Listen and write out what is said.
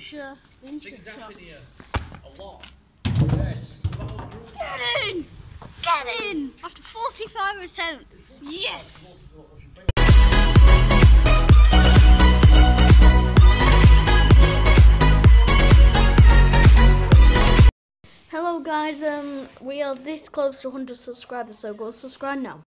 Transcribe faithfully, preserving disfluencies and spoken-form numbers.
Sure. Things happen here. A lot. Yes. Get in! Get in! After forty-five attempts. Yes! Hello guys, um, we are this close to one hundred subscribers, so go subscribe now.